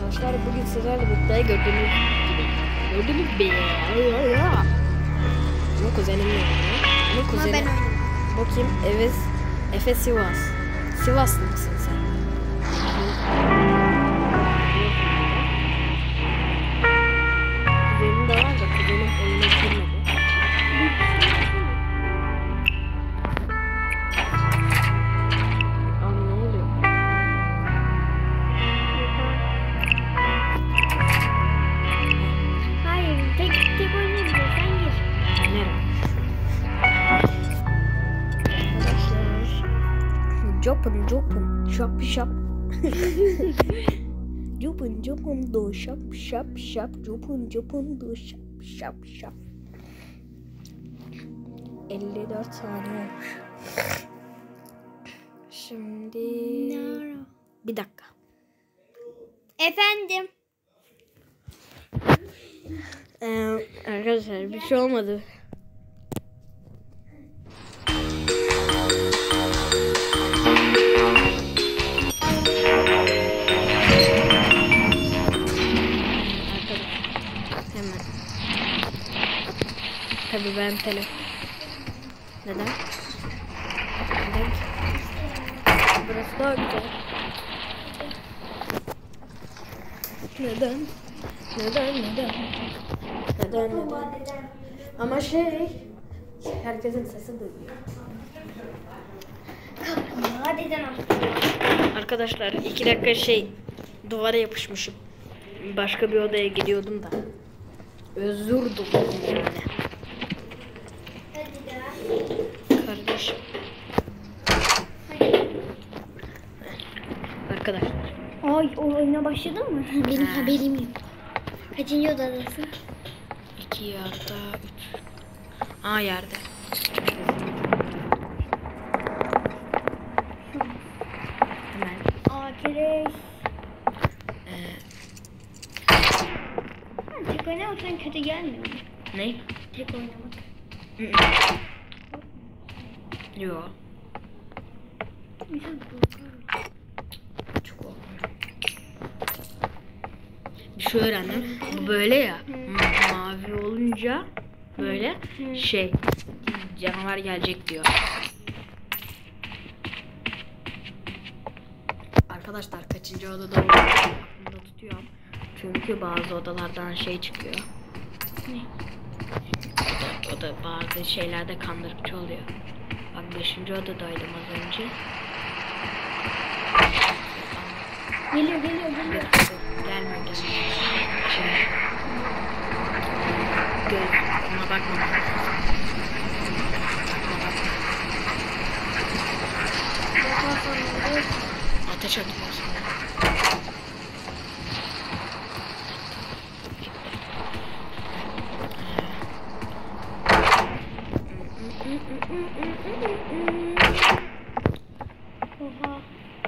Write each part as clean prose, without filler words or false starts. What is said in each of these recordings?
arkadaşlar, bugün sizlerle birlikte gördüğünüz gibi bu kuzenim yani. Bu kuzenim. Bakayım, Efe Sivas. Sivaslı mısın sen? Kuzenim de var da kuzenim oyuna girmedi. Jopun şap şap Jopun do şap şap şap Jopun do şap şap şap 54 saniye olmuş. Şimdi bir dakika. Efendim. Arkadaşlar bir şey olmadı. Tabii ben telefon. Neden? Burası daha güzel. Neden? Ama herkesin sesi duyuyor. Arkadaşlar 2 dakika duvara yapışmışım. Başka bir odaya gidiyordum da. Özür dilerim. Kardeşim. Arkadaşlar. Ay, o oyuna başladın mı? Benim haberim yok. Kaçıncı odadasın? 2 ya da 3. Yerde. Hemen. Arkadaş. Tek oynamaktan kötü gelmiyor mu? Ne? Tek oynamak. Yok. Çok korkuyorum. Bir şey öğrendim. Bu böyle ya. Mavi olunca böyle canavar gelecek diyor. Arkadaşlar kaçıncı odada olduğunu aklımda tutuyorum. Çünkü bazı odalardan çıkıyor. Ne? O da bazı şeylerde kandırıcı oluyor. Bak 5. odadaydım az önce. Geliyor. Gelme. Ona bakma. Ateş atıyorsun. Oha.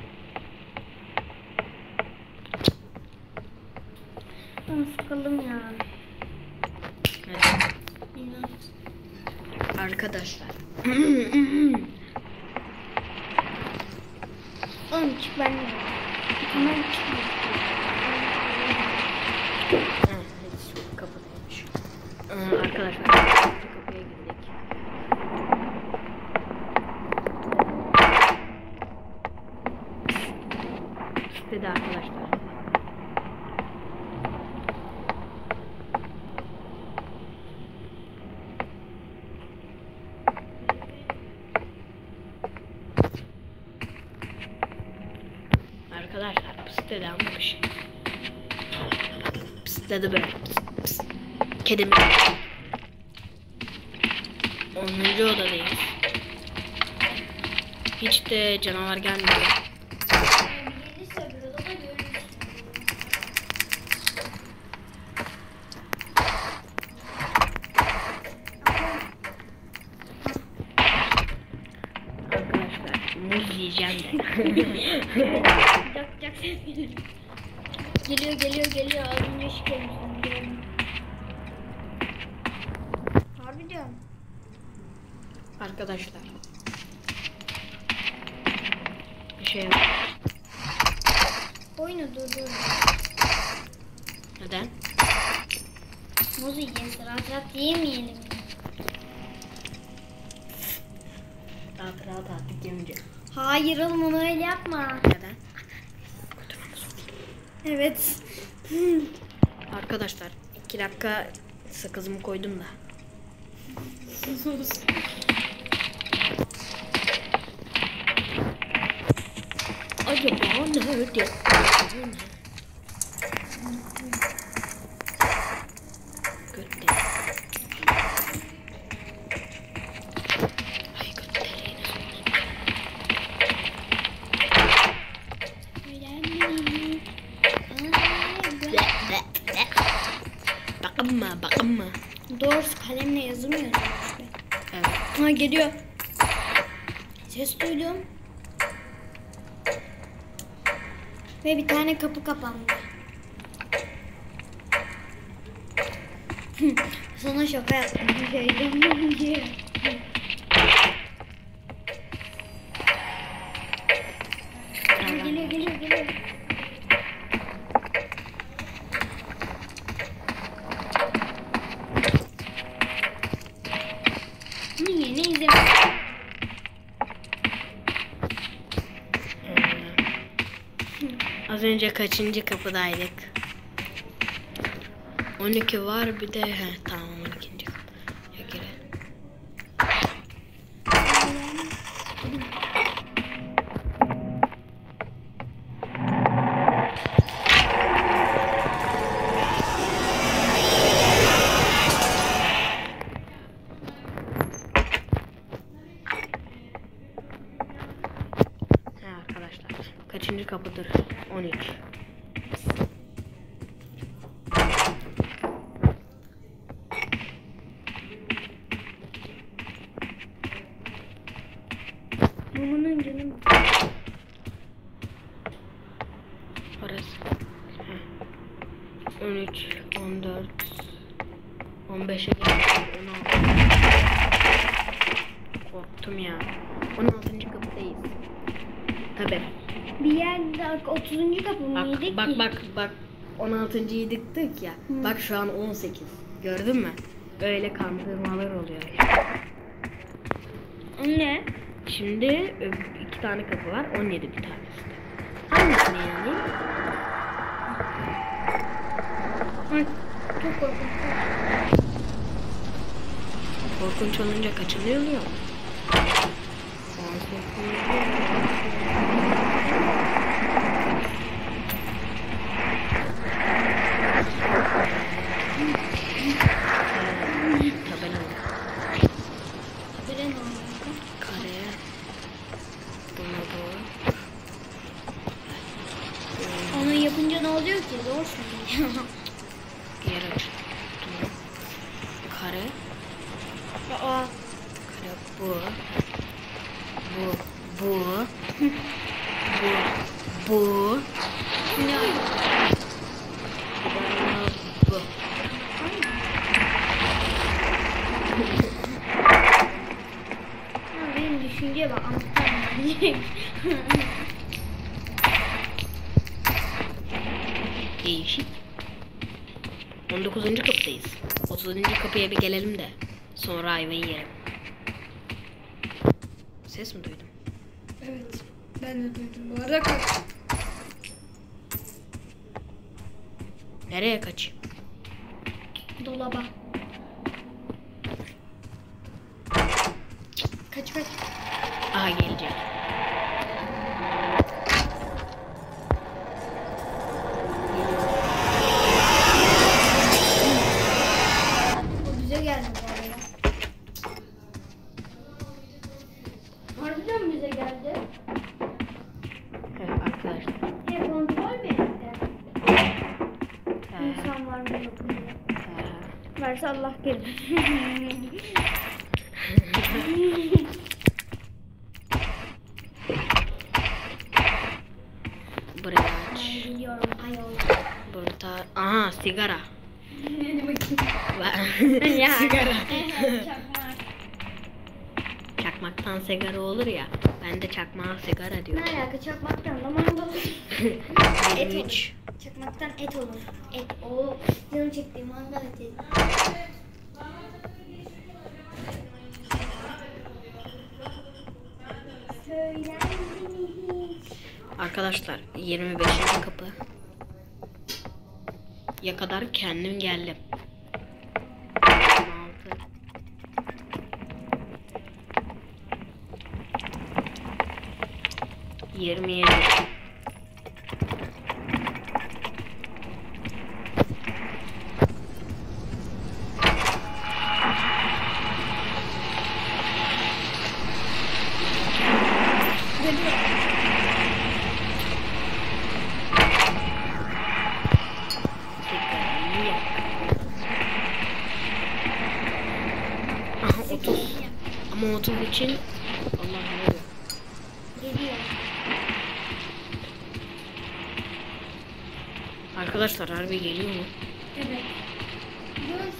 Ben sıkıldım ya. Evet. Arkadaşlar. Oğlum çık ben de. Tamam çık. Kapıdaymış. Arkadaşlar kapıya girdik. İstedi arkadaşlar. Arkadaşlar pıstede ama bir şey. Pıstede böyle. Pıst. Kedim. 10. odadayız. Hiç de canavar gelmiyor. Arkadaşlar muz yiyeceğim de. Geliyor. Az önce şikayetmiştim. Harbi diyorum. Arkadaşlar. Bir şey yok. Oyunu durdur. Neden? Muz yiyeceğiz. Rahat rahat yemeyelim. Rahat rahat artık yemeyeceğim. Hayır oğlum onu öyle yapma. Neden? Evet. Arkadaşlar 2 dakika sakızımı koydum da. Acaba nerede? Götte. Ay götte. Bakınma. Doğrusu kalemle yazılmıyor. Evet. Ha geliyor. Ses duydum. Ve bir tane kapı kapandı. Sana şaka yaptım. Heyecanlandım diye. Geliyor. Yeni izledim. Az önce kaçıncı kapıdaydık? 12 var bir de tamam 12. kapı. Ya gire. Arkadaşlar kaçıncı kapıdır? 13. Mumunun canım. Orası. 13, 14, 15'e geldik. 16. Korktum ya. 16. kapıdayız. Tabii. Bir yerde 30. kapı mıydı ki? Bak. 16.yı diktik ya. Bak şu an 18. Gördün mü? Öyle kandırmalar oluyor. Ne? Şimdi 2 tane kapı var. 17 bir tanesi. Hangisini yani? Ay, çok korkunç. Korkunç olunca kaçınıyor mu? Kare. Buna doğru. Onu yapınca ne oluyor ki? Zor söylüyor. Yer aç. Kare. Aa. Kare bu. Bu. Ne? Bu. Benim düşünceye bak. Anlatamam. Değişik. 19. kapıdayız. 30. kapıya bir gelelim de sonra ayvayı yiyelim. Ses mi duydum? Evet. Ben de duydum. Bu arada kaç. Nereye kaçayım? Dolaba. Kaç. Aha gelecek. O bize geldi bu arada. Harbiden bize geldi. Evet arkadaşlar. Kontrol mü etti? İnsan var mı yok mu? Varsa Allah gelir. Buraya Ben aç. biliyorum ayol. Burada. Aha sigara. Ne bakayım? Ya. Sigara. Çakmak. Çakmaktan sigara olur ya. Ben de çakmağa sigara Ne diyorum. alaka çakmaktan da mandal. 23. Çakmaktan et olur. Et. Oo. Canım çekti. Mangal eti. Söyler misin? Arkadaşlar 25. kapı. Ya kadar kendim geldim. 27. Aha 30. Ama 30 için Allah ne oluyor? Geliyor. Arkadaşlar harbi geliyor mu? Evet. Dur.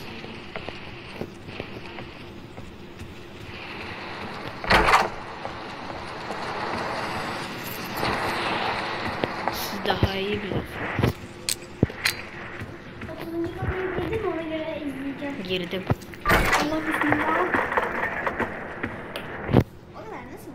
Siz daha iyi bilirsiniz. 30. kapıyı girdim, ona göre izleyeceğim. Girdim. Allah bismillah. O kadar nasıl?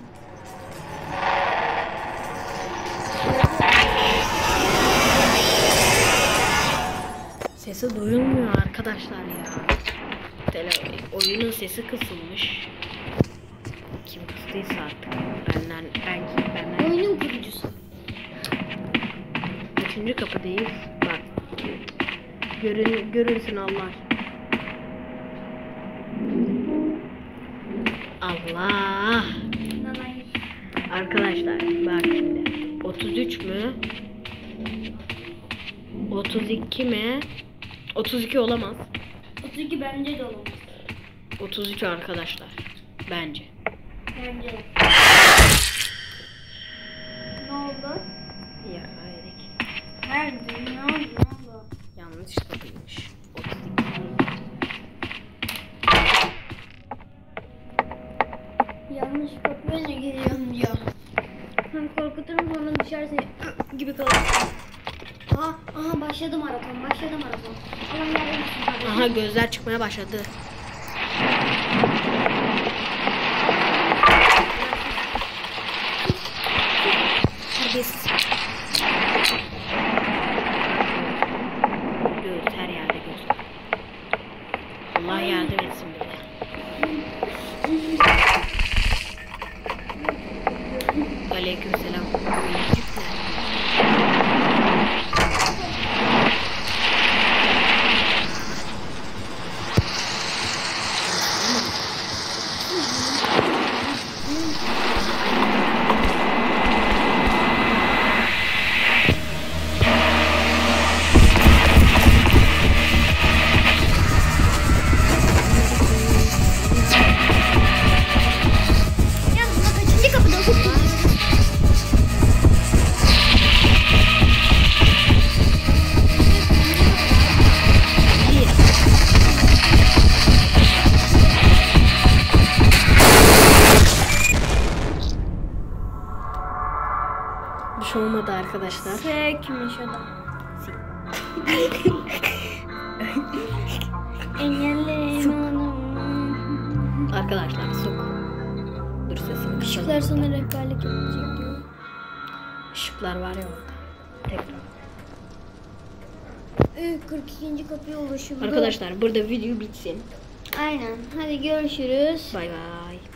Sesi duyulmuyor arkadaşlar ya. Oyunun sesi kısılmış. Kim kıstıysa artık. Benden. Oyunun kurucusu. 3. kapıdayız. Bak. Görünsün Allah. Allah. Nanay. Arkadaşlar bak şimdi. 33 mü? 32 mi? 32 olamaz. 32 bence de olamaz. 33 arkadaşlar. Bence. Bence de. Ne oldu? Ya hayret. Nerede? Ne oldu? Ne oldu? Yanlış kapıymış. 32. Yanlış kapıya ne giriyorum diyor. Hem korkuturum sonra dışarı seni gibi kalırsın. Aha başladı maraton. Allah yardım etsin. Aha gözler çıkmaya başladı. Terbiyesiz. Göz her yerde göz. Allah yardım etsin bize. Aleykümselam. Ya buna kaçıncı kapıda okudun? Bir şey olmadı arkadaşlar. Sekmiş adam. Engelli Arkadaşlar sok. Dur sesini Işıklar kısalım. sana rehberlik edecek diyor. Işıklar var ya orada. Tekrar. 42. kapıya ulaşıldı. Arkadaşlar burada video bitsin. Aynen. Hadi görüşürüz. Bay bay.